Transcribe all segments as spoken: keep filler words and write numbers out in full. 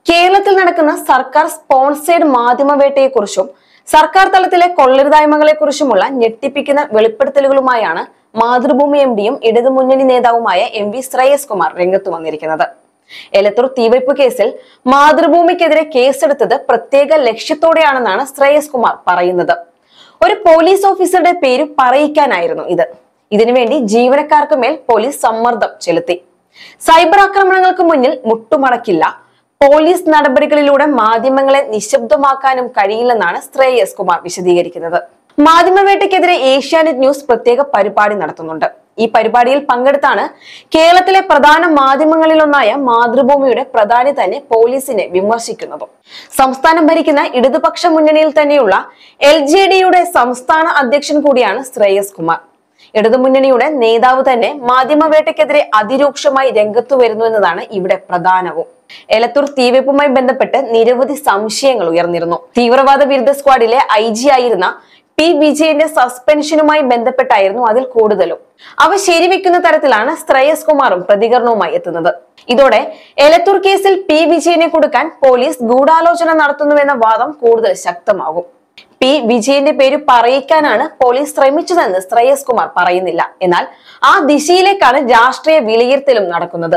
കേരളത്തിൽ നടക്കുന്ന സർക്കാർ സ്പോൺസേഡ് മാധ്യമവേട്ടയെക്കുറിച്ചും സർക്കാർ തലത്തിലെ കൊള്ളരുതായ്മകളെക്കുറിച്ചുമുള്ള ഞെട്ടിപ്പിക്കുന്ന വെളിപ്പെടുത്തലുകളുമായാണ് മാതൃഭൂമി എം ഡിയും ഇടതുമുന്നണി നേതാവുമായ എം വി ശ്രേയസ് കുമാർ രംഗത്തു വന്നിരിക്കുന്നത്. എലത്തൂർ തീവയ്പ് കേസിൽ മാതൃഭൂമിക്കെതിരെ കേസെടുത്തത് പ്രത്യേക ലക്ഷ്യത്തോടെയാണെന്നാണ് ശ്രേയസ് കുമാർ പറയുന്നത്. ഒരു പോലീസ് ഓഫീസറുടെ പേര് പറയിക്കാനായിരുന്നു ഇത്. ഇതിനുവേണ്ടി ജീവനക്കാർക്ക് മേൽ പോലീസ് സമ്മർദ്ദം ചെലുത്തി. സൈബർ ആക്രമണങ്ങൾക്ക് മുന്നിൽ മുട്ടുമടക്കില്ല. പോലീസ് നടപടികളിലൂടെ മാധ്യമങ്ങളെ നിശബ്ദമാക്കാനും കഴിയില്ലെന്നാണ് ശ്രേയസ് കുമാർ വിശദീകരിക്കുന്നത്. മാധ്യമവേട്ടയ്ക്കെതിരെ ഏഷ്യാനെറ്റ് ന്യൂസ് പ്രത്യേക പരിപാടി നടത്തുന്നുണ്ട്. ഈ പരിപാടിയിൽ പങ്കെടുത്താണ് കേരളത്തിലെ പ്രധാന മാധ്യമങ്ങളിലൊന്നായ മാതൃഭൂമിയുടെ പ്രധാനി തന്നെ പോലീസിനെ വിമർശിക്കുന്നതും. സംസ്ഥാനം ഭരിക്കുന്ന ഇടതുപക്ഷ മുന്നണിയിൽ തന്നെയുള്ള എൽ ജെ ഡിയുടെ സംസ്ഥാന അധ്യക്ഷൻ കൂടിയാണ് ശ്രേയസ് കുമാർ. ഇടതുമുന്നണിയുടെ നേതാവ് തന്നെ മാധ്യമവേട്ടയ്ക്കെതിരെ അതിരൂക്ഷമായി രംഗത്തു വരുന്നു എന്നതാണ് ഇവിടെ പ്രധാനവും. എലത്തൂർ തീവയ്പുമായി ബന്ധപ്പെട്ട് നിരവധി സംശയങ്ങൾ ഉയർന്നിരുന്നു. തീവ്രവാദ വിരുദ്ധ സ്ക്വാഡിലെ ഐ ജി ആയിരുന്ന പി വിജയന്റെ സസ്പെൻഷനുമായി ബന്ധപ്പെട്ടായിരുന്നു അതിൽ കൂടുതലും. അവ ശരിവെക്കുന്ന തരത്തിലാണ് ശ്രേയസ് കുമാറും പ്രതികരണവുമായി എത്തുന്നത്. ഇതോടെ എലത്തൂർ കേസിൽ പി വിജയനെ കൊടുക്കാൻ പോലീസ് ഗൂഢാലോചന നടത്തുന്നുവെന്ന വാദം കൂടുതൽ ശക്തമാകും. പി വിജയന്റെ പേര് പറയിക്കാനാണ് പോലീസ് ശ്രമിച്ചതെന്ന് ശ്രേയസ് കുമാർ പറയുന്നില്ല. എന്നാൽ ആ ദിശയിലേക്കാണ് രാഷ്ട്രീയ വിലയിരുത്തലും നടക്കുന്നത്.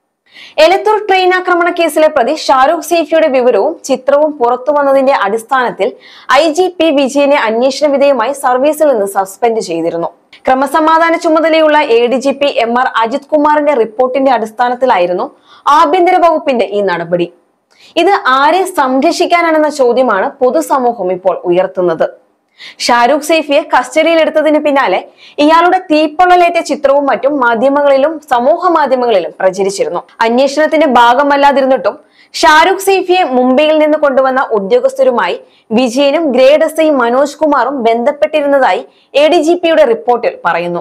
എലത്തൂർ ട്രെയിൻ ആക്രമണ കേസിലെ പ്രതി ഷാരൂഖ് സേഫിയുടെ വിവരവും ചിത്രവും പുറത്തു വന്നതിന്റെ അടിസ്ഥാനത്തിൽ ഐ ജി പി വിജയനെ അന്വേഷണ വിധേയമായി സർവീസിൽ നിന്ന് സസ്പെൻഡ് ചെയ്തിരുന്നു. ക്രമസമാധാന ചുമതലയുള്ള A D G P M R Ajith കുമാറിന്റെ റിപ്പോർട്ടിന്റെ അടിസ്ഥാനത്തിലായിരുന്നു ആഭ്യന്തര വകുപ്പിന്റെ ഈ നടപടി. ഇത് ആരെ സംരക്ഷിക്കാനാണെന്ന ചോദ്യമാണ് പൊതുസമൂഹം ഇപ്പോൾ ഉയർത്തുന്നത്. ഷാരൂഖ് സേഫിയെ കസ്റ്റഡിയിലെടുത്തതിന് പിന്നാലെ ഇയാളുടെ തീപ്പൊള്ളലേറ്റ ചിത്രവും മറ്റും മാധ്യമങ്ങളിലും സമൂഹ മാധ്യമങ്ങളിലും പ്രചരിച്ചിരുന്നു. അന്വേഷണത്തിന്റെ ഭാഗമല്ലാതിരുന്നിട്ടും ഷാരൂഖ് സേഫിയെ മുംബൈയിൽ നിന്ന് കൊണ്ടുവന്ന ഉദ്യോഗസ്ഥരുമായി വിജയനും ഗ്രേഡ് എസ് ഐ മനോജ് കുമാറും ബന്ധപ്പെട്ടിരുന്നതായി എ ഡി ജി പിയുടെ റിപ്പോർട്ടിൽ പറയുന്നു.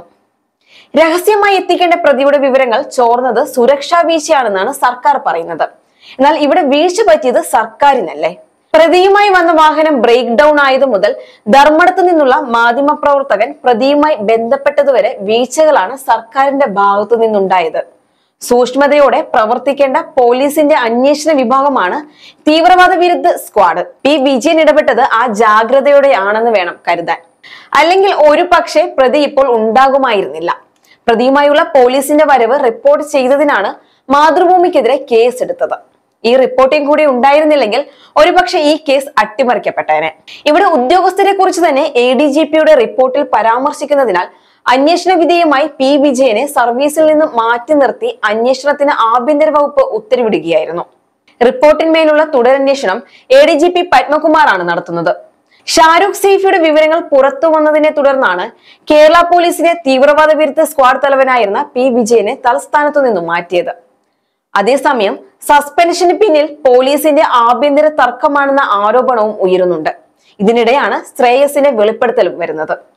രഹസ്യമായി എത്തിക്കേണ്ട പ്രതിയുടെ വിവരങ്ങൾ ചോർന്നത് സുരക്ഷാ വീഴ്ചയാണെന്നാണ് സർക്കാർ പറയുന്നത്. എന്നാൽ ഇവിടെ വീഴ്ച പറ്റിയത് സർക്കാരിനല്ലേ? പ്രതിയുമായി വന്ന വാഹനം ബ്രേക്ക് ഡൗൺ ആയതു മുതൽ ധർമ്മടത്തു നിന്നുള്ള മാധ്യമ പ്രവർത്തകൻ പ്രതിയുമായി ബന്ധപ്പെട്ടതുവരെ വീഴ്ചകളാണ് സർക്കാരിന്റെ ഭാഗത്തു നിന്നുണ്ടായത്. സൂക്ഷ്മതയോടെ പ്രവർത്തിക്കേണ്ട പോലീസിന്റെ അന്വേഷണ വിഭാഗമാണ് തീവ്രവാദ വിരുദ്ധ സ്ക്വാഡ്. പി വിജയൻ ഇടപെട്ടത് ആ ജാഗ്രതയോടെയാണെന്ന് വേണം കരുതാൻ. അല്ലെങ്കിൽ ഒരു പക്ഷേ പ്രതി ഇപ്പോൾ ഉണ്ടാകുമായിരുന്നില്ല. പ്രതിയുമായുള്ള പോലീസിന്റെ വരവ് റിപ്പോർട്ട് ചെയ്തതിനാണ് മാതൃഭൂമിക്കെതിരെ കേസ് എടുത്തത്. ഈ റിപ്പോർട്ടിംഗ് കൂടി ഉണ്ടായിരുന്നില്ലെങ്കിൽ ഒരുപക്ഷെ ഈ കേസ് അട്ടിമറിക്കപ്പെട്ടേനെ. ഇവിടെ ഉദ്യോഗസ്ഥരെ കുറിച്ച് തന്നെ എ ഡി ജി പിയുടെ റിപ്പോർട്ടിൽ പരാമർശിക്കുന്നതിനാൽ അന്വേഷണ വിധേയമായി പി വിജയനെ സർവീസിൽ നിന്ന് മാറ്റി നിർത്തി അന്വേഷണത്തിന് ആഭ്യന്തര വകുപ്പ് ഉത്തരവിടുകയായിരുന്നു. റിപ്പോർട്ടിന്മേലുള്ള തുടരന്വേഷണം എ ഡി ജി പി പത്മകുമാറാണ് നടത്തുന്നത്. ഷാരൂഖ് സേഫിയുടെ വിവരങ്ങൾ പുറത്തു വന്നതിനെ തുടർന്നാണ് കേരള പോലീസിലെ തീവ്രവാദ വിരുദ്ധ സ്ക്വാഡ് തലവനായിരുന്ന പി വിജയനെ തലസ്ഥാനത്തു നിന്നും മാറ്റിയത്. അതേസമയം സസ്പെൻഷന് പിന്നിൽ പോലീസിന്റെ ആഭ്യന്തര തർക്കമാണെന്ന ആരോപണവും ഉയരുന്നുണ്ട്. ഇതിനിടെയാണ് ശ്രേയസിന്റെ വെളിപ്പെടുത്തലും വരുന്നത്.